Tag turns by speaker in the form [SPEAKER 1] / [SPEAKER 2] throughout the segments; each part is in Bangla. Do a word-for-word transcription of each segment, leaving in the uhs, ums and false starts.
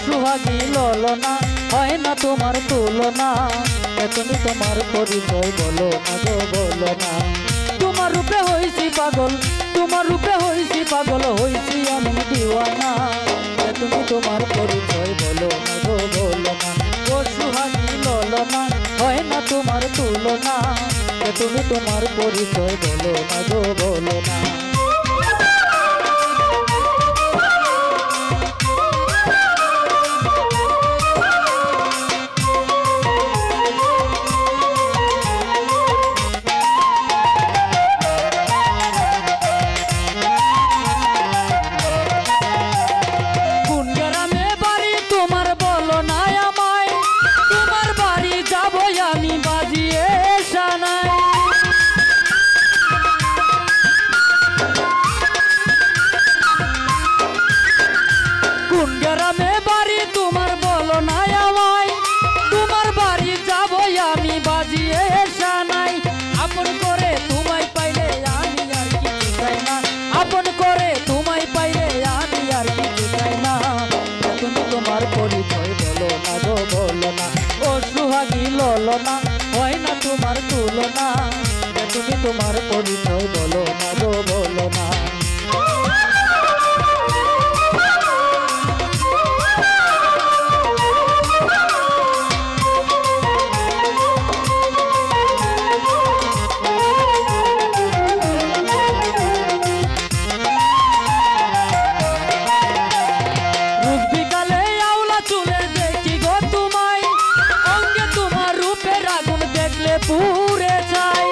[SPEAKER 1] সোহাগী ললনা হয় না তোমার তুলনা, তুমি তোমার পরিচয় বলো না গো বলো না। তোমার রূপে হইছি পাগল, তোমার রূপে হইছি পাগল, হইছি আমি দিওয়ানা, তুমি তোমার পরিচয় বলো না গো বলো না। ও সোহাগী ললনা হয় না তোমার তুলনা, তুমি তোমার পরিচয় বলো না গো বলো না। ললনা হয় না তোমার তুলনা, তুমি তোমার পরিচয় বলো না গো বলো না। পুরে চাই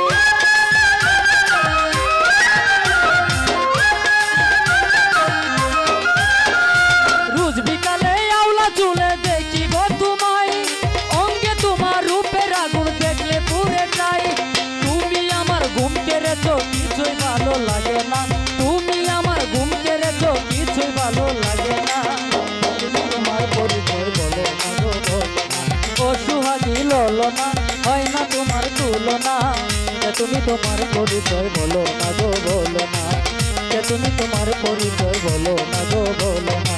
[SPEAKER 1] রোজ বিকালে আওলা চুলে দেখি গো তোমায়, অঙ্গে তোমার রূপের আগুন দেখলে পুরে চাই। তুমি আমার ঘুম কেড়েছো কিছুই ভালো লাগে না, তুমি আমার ঘুম কেড়েছো কিছুই ভালো লাগে না, তোমার পরিচয় বলো না গো বলো না। ও সোহাগী ললনা হয় না তোমার তুলনা, তুমি তোমার পরিচয় বলো না গো বলো না, তুমি তোমার পরিচয় বলো না গো বলো না।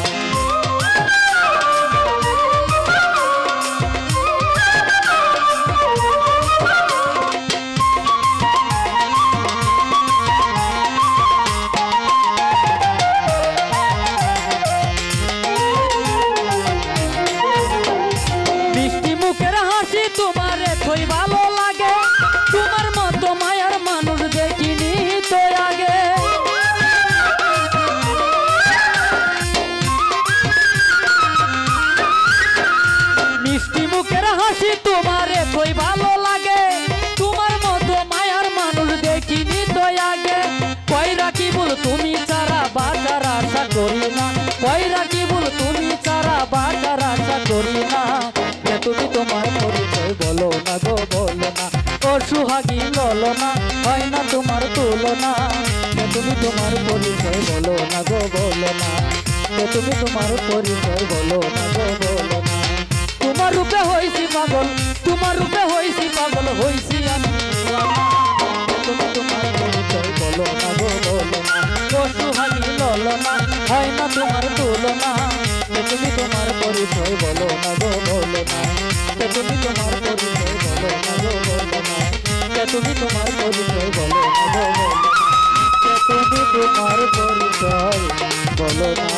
[SPEAKER 1] মিষ্টি মুখের হাসি তোমার এতই ভালো লাগে, তোমার মতো মায়ার মানুষ দেখিনি তো আগে। মিষ্টি মুখের হাসি তোমার এতই ভালো লাগে, তোমার মতো মায়ার মানুষ দেখিনি তো আগে। কইরা কি বল তুমি ছাড়া বাঁচার আশা করি না, কইরা কি বল তুমি ছাড়া বাঁচার আশা করি না, তুমি তোমার পরিচয় বলো না গো বলো না। ও সোহাগী ললনা হয় না তোমার তুলনা, তুমি তোমার পরিচয় বলো না গো বলো না, তুমি তোমার পরিচয় বলো না গো বলো না। তোমার রূপে হইছি পাগল, তোমার রূপে হইছি পাগল, হইছি আমি তুমি তোমার পরিচয় বলো না গো বলো না। ও সোহাগী ললনা হয় না তোমার তুলনা, তুমি তোমার পরিচয় বলো না গো বলো না, তুমি তোমার পরিচয় বলো না গো বলো না, তুমি তোমার পরিচয় বলো না গো বলো না, তুমি তোমার পরিচয় বলো না।